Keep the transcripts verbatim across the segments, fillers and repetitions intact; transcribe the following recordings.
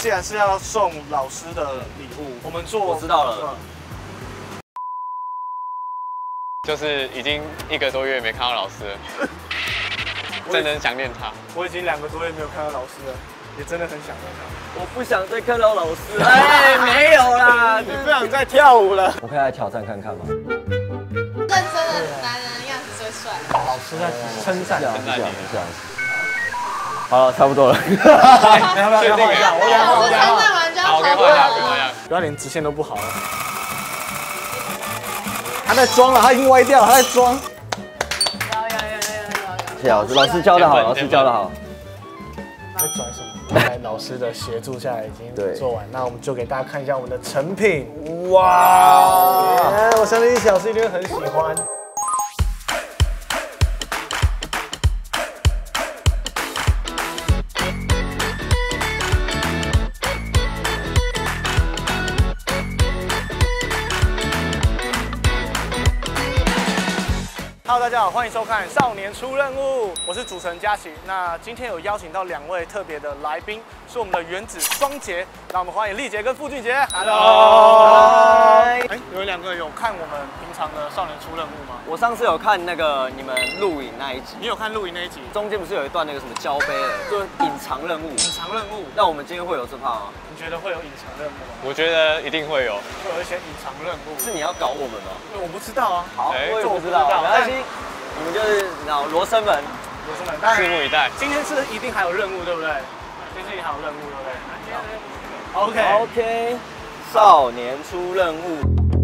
既然是要送老师的礼物，我们做我知道了， 就是已经一个多月没看到老师了，真的很想念他。 我已经两个多月没有看到老师了，也真的很想念他。 我不想再看到老师。哎，没有啦， 你不想再跳舞了？ 我可以来挑战看看吗？ 认真的男人样子最帅。 老师在称赞， 称赞你，这样子。好了，差不多了。 要不要要换一下？我要换，我要换。 称赞完就要好，我可以换一下，可以换一下。 不要连直线都不好了。他在装了，他已经歪掉了，他在装。 有有有有有有。 谢谢老师，老师教的好，老师教的好。 在拽什么？在老师的协助下已经做完，那我们就给大家看一下我们的成品。哇！我相信小师一定会很喜欢。Hello， 大家好，欢迎收看《少年出任务》，我是主持人佳琪。那今天有邀请到两位特别的来宾，是我们的原子双杰，让我们欢迎丽杰跟傅俊杰。Hello， 哎，你们两个有看我们平常的《少年出任务》吗？ 我上次有看那个你们录影那一集， 你有看录影那一集？ 中间不是有一段那个什么交杯的，就是隐藏任务。 隐藏任务？ 那我们今天会有这趴吗？ 你觉得会有隐藏任务吗？ 我觉得一定会有， 会有一些隐藏任务。 是你要搞我们吗？ 我不知道啊。 好， 哎我也不知道，没关系。你们就是脑罗生门， 罗生门， 拭目以待。 今天是一定还有任务，对不对？今天还有任务，对不对 ？OK OK， 少年出任务。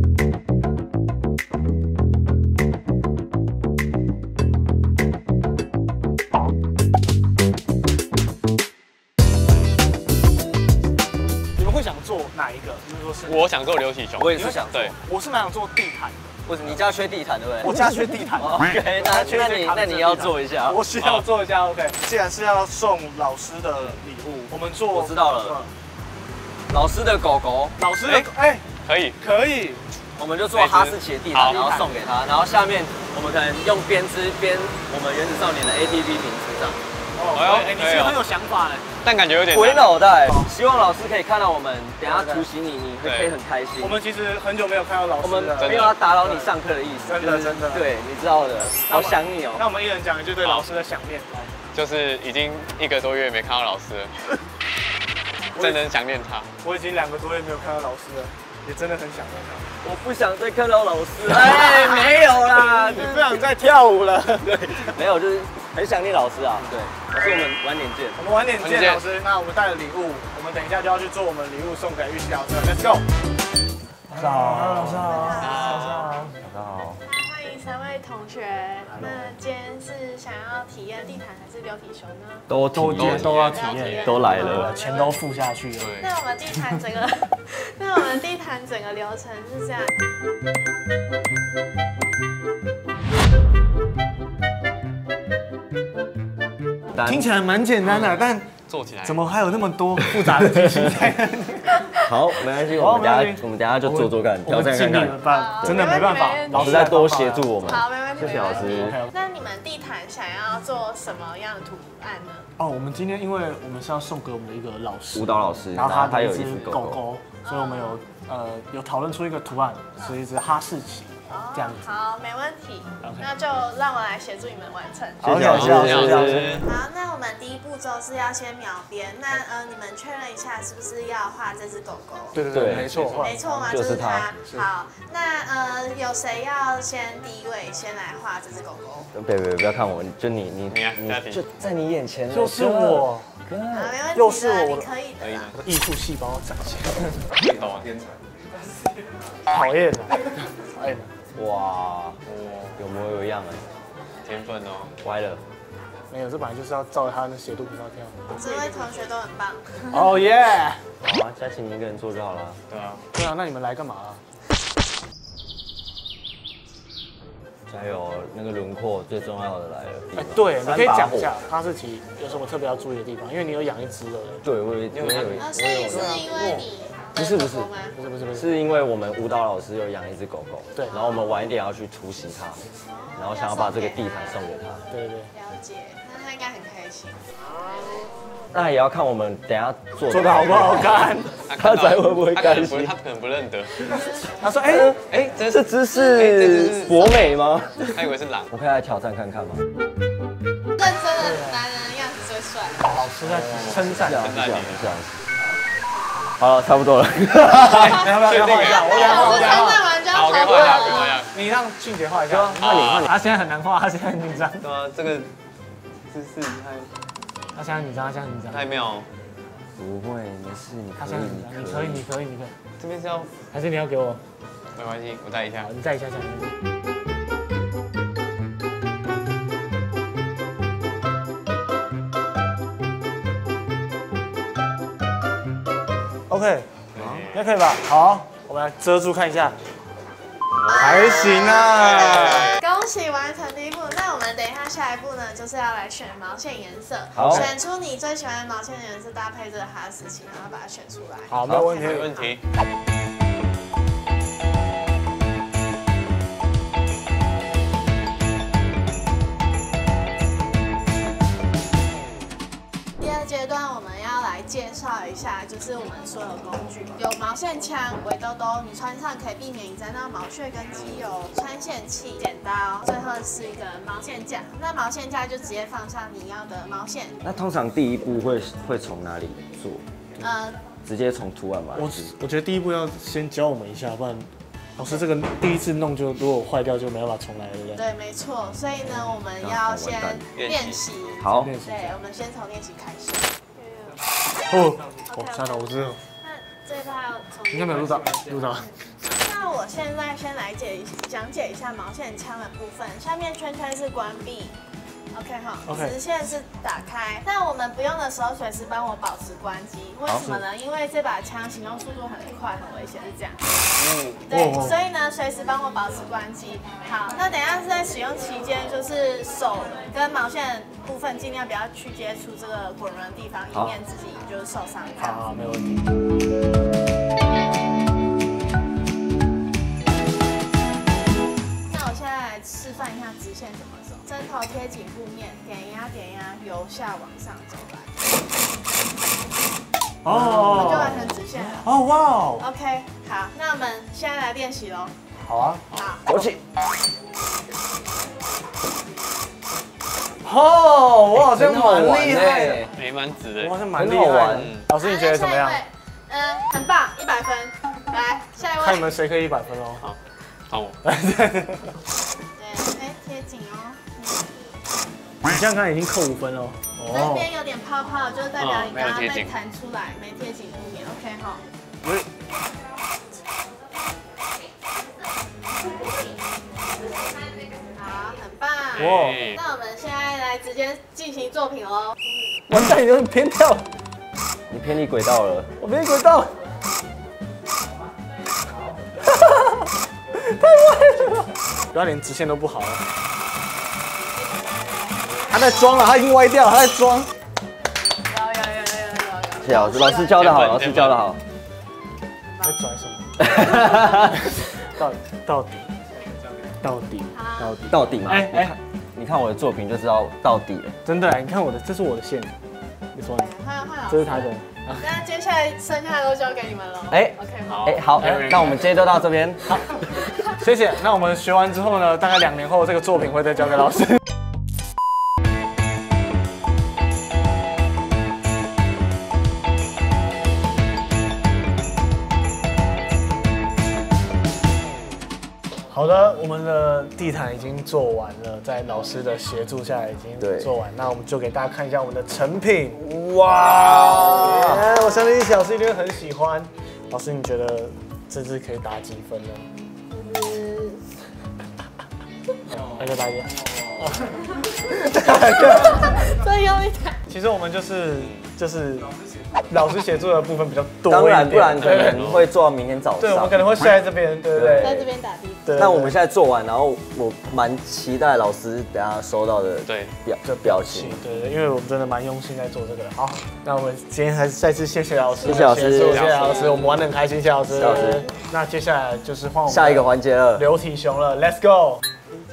你们会想做哪一个？就是说是我想做流体熊， 我也是想做， 对， 我是蛮想做地毯的。 为什么你家缺地毯对不对？ 我家缺地毯。 OK， 那那你那你要做一下， 我需要做一下。OK， 既然是要送老师的礼物，我们做。 我知道了。老师的狗狗， 老师的哎， 可以可以， 我们就做哈士奇的地毯，然后送给他，然后下面我们可能用编织编我们原子少年的 A T V 名字这样。 哦，哎，你是很有想法嘞。 但感觉有点鬼脑袋。希望老师可以看到我们，等下突袭你，你会可以很开心。 我们其实很久没有看到老师了， 我们没有要打扰你上课的意思。 真的真的。 对，你知道的，好想你哦。 那我们一人讲一句对老师的想念。 就是已经一个多月没看到老师了，真的很想念他。 我已经两个多月没有看到老师了，也真的很想念他。 我不想再看到老师。哎，没有啦， 你不想再跳舞了？对， 没有，就是很想念老师啊。对，老师，我们晚点见。 我们晚点见，老师。那我们带了礼物，我们等一下就要去做我们礼物送给玉溪老师 ，Let's go。老师好，老师好，老师好， 大家好。 欢迎三位同学。那今天是想要体验地毯还是流体熊呢？ 都都都要体验， 都来了， 钱都付下去了。 那我们地毯整个，那我们地毯整个流程是这样。 听起来蛮简单的，但做起来怎么还有那么多复杂的机器在？ 好，没关系，我们等下我们等下就做做看，挑战看看。 真的没办法， 老师再多协助我们。 好，没问题。 谢谢老师。 那你们地毯想要做什么样的图案呢？ 哦，我们今天因为我们是要送给我们的一个老师， 舞蹈老师， 然后他有一他有一只只狗狗，所以我们有呃有讨论出一个图案，是一只哈士奇。这样子好，没问题。那就让我来协助你们完成。 谢谢老师，谢谢老师。 好，那我们第一步骤是要先描边。那呃，你们确认一下是不是要画这只狗狗？ 对对对，没错， 没错吗？就是它。好，那呃，有谁要先第一位先来画这只狗狗？ 别别不要看我，就你你你就在你眼前， 就是我。 好，没问题。 又是我， 你可以的。 艺术细胞展现。 电脑天才。 讨厌的，讨厌的。 哇，有模有样哎， 天分哦， 歪了。 没有，这本来就是要照着他的斜度比较跳。 这位同学都很棒。 哦耶！ 好啊，佳琪你一个人做就好了。 对啊。 对啊，那你们来干嘛？ 加油，那个轮廓最重要的来了。 哎，对，你可以讲一下哈士奇有什么特别要注意的地方，因为你有养一只的。 对，我有，我有。 啊，所以是因为你。 不是不是不是不是不是， 是因为我们舞蹈老师有养一只狗狗， 对， 然后我们晚一点要去突袭它，然后想要把这个地毯送给他。 对对对。 了解，那他应该很开心。 那也要看我们等一下做做的好不好看， 他才会不会开心。 他可能不认得。 他说：“哎哎，这这姿势博美吗？ 他以为是狼。 我可以来挑战看看吗？ 认真的男人的样子最帅。 老师在称赞， 这样这样这样。好了，差不多了。 要不要画一下？我来画， 老师称赞完就要好，可以投画一下，可以了。 画一下。 你让俊杰画一下。 换你换你。 他现在很难画，他现在很紧张。 对啊，这个姿势太…… 他现在很紧张，他现在很紧张。 太妙。 不会，没事，你可以， 他现在很紧张，你可以，你可以，你可以。 这边是要…… 还是你要给我？ 没关系，我带一下好，。你再一下下。OK， 应该可以吧？好，我们来遮住看一下，还行啊。 恭喜完成第一步，那我们等一下下一步呢，就是要来选毛线颜色， 好选出你最喜欢的毛线的颜色，搭配这个哈士奇，然后把它选出来。 好，没有问题， 没问题。 第二阶段我们要来介绍一下，就是我们所有工具，有毛线枪、围兜兜，你穿上可以避免你沾到毛屑跟机油；穿线器、剪刀，最后是一个毛线架。那毛线架就直接放上你要的毛线。 那通常第一步会会从哪里做？ 呃， 直接从图案吗？ 我我觉得第一步要先教我们一下，不然老师这个第一次弄就如果坏掉就没办法重来了，对不对？ 对，没错。所以呢，我们要先练习。 好， 对，我们先从练习开始。 哦，哦，吓到我知道， 那这一趴要从应该没有录到，录到。 那我现在先来解讲解一下毛线枪的部分，下面圈圈是关闭 ，OK 哈 OK 直线是打开。但我们不用的时候，随时帮我保持关机。为什么呢？因为这把枪行动速度很快，很危险，是这样。 嗯， 对， 哦所以呢，随时帮我保持关机。好，那等一下是在使用期间，就是手跟毛线部分尽量不要去接触这个滚轮的地方，以免自己就是受伤。 好好，没有问题。 那我现在来示范一下直线怎么走，针头贴紧布面，点压点压，由下往上走来，我们就完成直线了。 哦哇哦， OK， 好，那我们现在来练习喽。 好啊。 好， 走起。 哦，我好像蛮厉害的， 没蛮直的我。好像蛮厉害的很好玩。 老师你觉得怎么样好？那下一位嗯，很棒，一百分。来，下一位。 看你们谁可以一百分哦。 好，换我。 对，哎，贴紧哦。 你这样看已经扣五分了。 这边有点泡泡，就代表你刚刚被哦没有贴紧弹出来，没贴紧布面。OK 哈。 喂， 好，很棒。 哇那我们现在来直接进行作品喽。 完蛋，你有点偏掉， 你偏离轨道了。 我偏轨道。太歪了，不要连直线都不好了。他在装了，他已经歪掉了，他在装。 有有有有有有。 谢谢老师，老师教的好，老师教的好。 在拽什么？到到底到底到底到底嘛？ 哎哎哎哎，你看我的作品就知道到底了。 真的，你看我的，这是我的线，你说你， 换换老师。 这是他的。 那接下来剩下的都交给你们了。 哎 ，OK 吗？ 好哎，好，那我们今天就到这边。好， 谢谢。那我们学完之后呢，大概两年后这个作品会再交给老师。好的，我们的地毯已经做完了，在老师的协助下已经对做完。那我们就给大家看一下我们的成品。哇！哎我相信小师一定会很喜欢。老师，你觉得这支可以打几分呢？来个大一点。 这用力弹。 其实我们就是就是老师协助的部分比较多当然， 一点不然可对能会做到明天早上。 对，我们可能会睡在这边，对不对？ 在这边打地。 对。 那我们现在做完，然后我蛮期待老师等下收到的对表这表情。 对对，因为我们真的蛮用心在做这个。好，那我们今天还是再次谢谢老师， 谢谢老师协助谢谢老师，我们玩得很开心，谢谢老师。 谢谢老师。 那接下来就是换我们下一个环节了。 流体熊了 ，Let's go。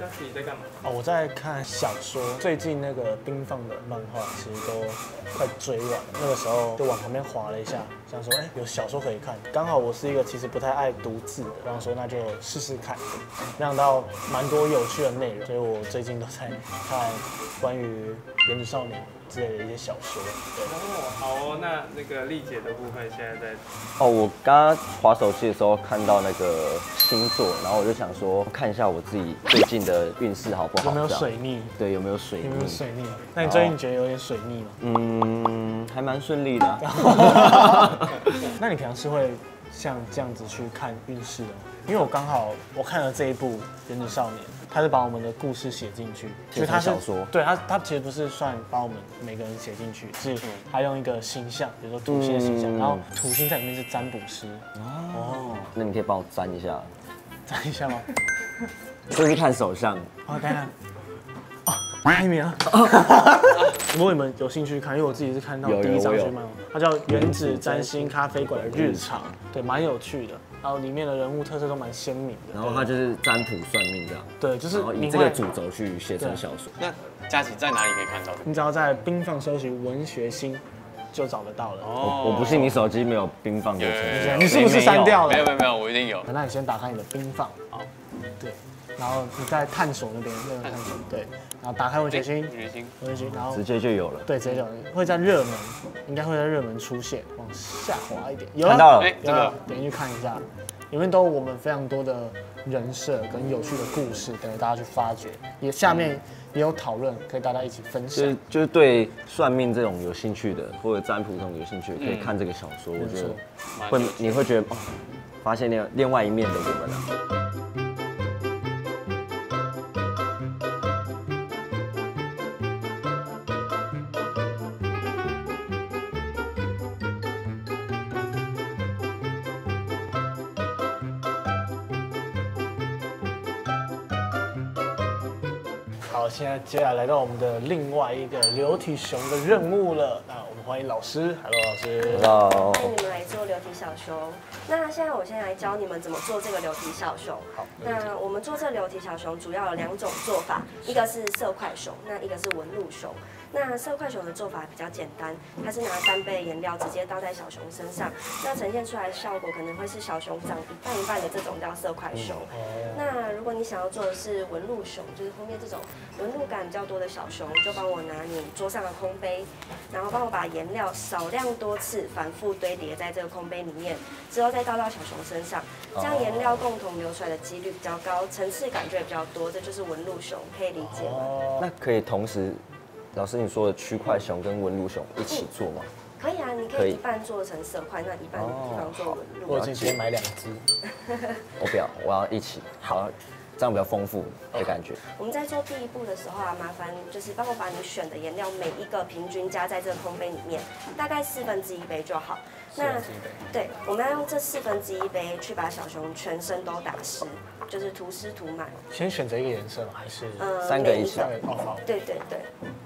佳琪你在干嘛？ 哦，我在看小说，最近那个冰放的漫画其实都快追完了。那个时候就往旁边滑了一下，想说，哎、欸，有小说可以看。刚好我是一个其实不太爱读字的，然后说那就试试看。没想到蛮多有趣的内容，所以我最近都在看关于《原子少年》之类的一些小说。 哦，好哦，那那个丽姐的部分现在在。 哦，我刚刚滑手机的时候看到那个星座，然后我就想说看一下我自己最近的运势好不好？ 有没有水逆？ 对，有没有水逆？ 有没有水逆？那你最近觉得有点水逆吗？ 嗯，还蛮顺利的、啊。 那你平常是会像这样子去看运势的吗？因为我刚好我看了这一部《原子少年》，他是把我们的故事写进去， 所以他是小说。 对他，他其实不是算把我们每个人写进去，是他用一个形象，比如说土星的形象，嗯、然后土星在里面是占卜师。 哦，那你可以帮我占一下， 占一下吗？ 就是看手相。 好，看看。哦，开名了。如果你们有兴趣看，因为我自己是看到第一章去漫画，它叫《原子占星咖啡馆的日常》，对，蛮有趣的。然后里面的人物特色都蛮鲜明的。 然后它就是占卜算命这样。 对，就是以这个主轴去写成小说。 那佳琪在哪里可以看到？ 你只要在冰放搜寻文学星，就找得到了。 哦，我不信你手机没有冰放的程序。 你是不是删掉了？ 没有没有没有，我一定有。 那你先打开你的冰放。好。对。然后你在探索那边，那个探索，对，然后打开文学星，文学星，文学星，然后直接就有了， 对，直接就有了，会在热门，应该会在热门出现，往下滑一点，有看到了， 这个点进去看一下，里面都有我们非常多的人设跟有趣的故事，等着大家去发掘，也下面也有讨论，可以大家一起分享。 就是就是对算命这种有兴趣的，或者占卜这种有兴趣的，可以看这个小说，我觉得会你会觉得哦，发现另另外一面的我们了。 好，现在接下来来到我们的另外一个流体熊的任务了。那我们欢迎老师 ，Hello 老师 ，Hello， 欢迎你们来做流体小熊。那现在我先来教你们怎么做这个流体小熊。好，那我们做这流体小熊主要有两种做法，一个是色块熊，那一个是纹路熊。那色块熊的做法比较简单，它是拿单倍颜料直接倒在小熊身上，那呈现出来的效果可能会是小熊长一半一半的这种叫色块熊。那如果你想要做的是纹路熊，就是后面这种纹路感比较多的小熊，就帮我拿你桌上的空杯，然后帮我把颜料少量多次反复堆叠在这个空杯里面，之后再倒到小熊身上，这样颜料共同流出来的几率比较高，层次感就也比较多，这就是纹路熊，可以理解吗？ 那可以同时。老师，你说的区块熊跟纹路熊一起做吗？ 可以啊，你可以一半做成色块，那一半地方做纹路。 我已经直接买两只。 我不要，我要一起。好，这样比较丰富的感觉。 我们在做第一步的时候啊，麻烦就是帮我把你选的颜料每一个平均加在这个空杯里面，大概四分之一杯就好。那对，我们要用这四分之一杯去把小熊全身都打湿，就是涂湿涂满。 先选择一个颜色吗？还是呃三个一起？ 哦好。 对对对。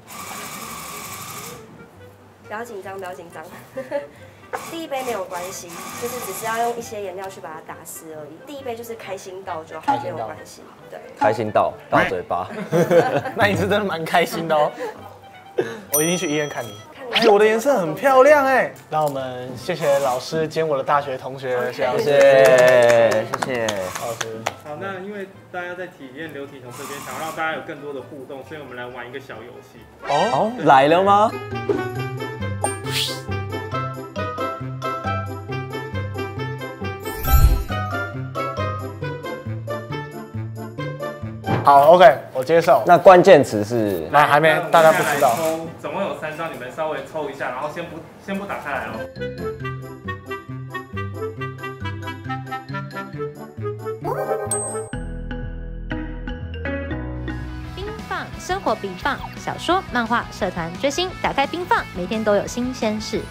不要紧张，不要紧张。第一杯没有关系，就是只是要用一些颜料去把它打湿而已。第一杯就是开心倒就好，没有关系。对， 开心倒到嘴巴。 那你是真的蛮开心的哦。我一定去医院看你。哎，我的颜色很漂亮哎。那我们谢谢老师兼我的大学同学，谢谢， 谢谢，谢谢老师。 好，那因为大家在体验流体熊这边，想要让大家有更多的互动，所以我们来玩一个小游戏。 哦，来了吗？ 好 ，OK， 我接受。 那关键词是？ 来，还没，大家不知道。 总共有三张，你们稍微抽一下，然后先不先不打开来哦。 冰放生活冰放，小说、漫画、社团、追星，打开冰放，每天都有新鲜事。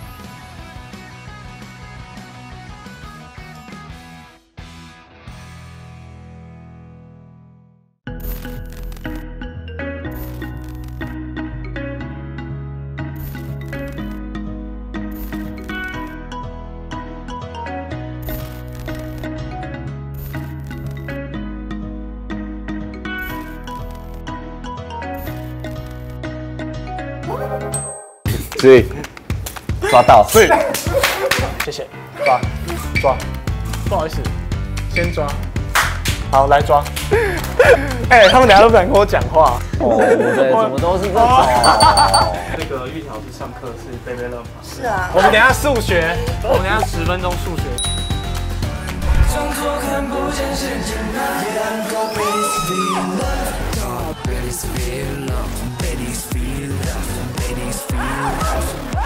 所以抓到， 所以谢谢，抓抓，不好意思，先抓，好来抓。哎、欸，他们俩都不敢跟我讲话。 哦，对，怎么都是这种。 那个玉条是上课是 Baby Love 吗？ 是啊。 我们等一下数学，我们等一下十分钟数学。装作看不见陷阱那两个 Babies feel love， Babies feel love， Babies feel love， Babies feel love。